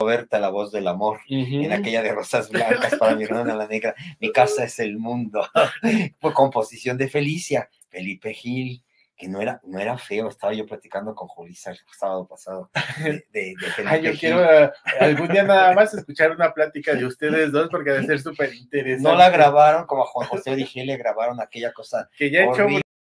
Roberta, la voz del amor, en aquella de Rosas Blancas para mi hermana la negra, mi casa es el mundo, por composición de Felicia, Felipe Gil, que no era feo. Estaba yo platicando con Julissa el sábado pasado de Felipe yo Gil. quiero algún día nada más escuchar una plática de ustedes dos, porque debe ser súper interesante. No la grabaron como a Juan José Origel le grabaron aquella cosa que ya he hecho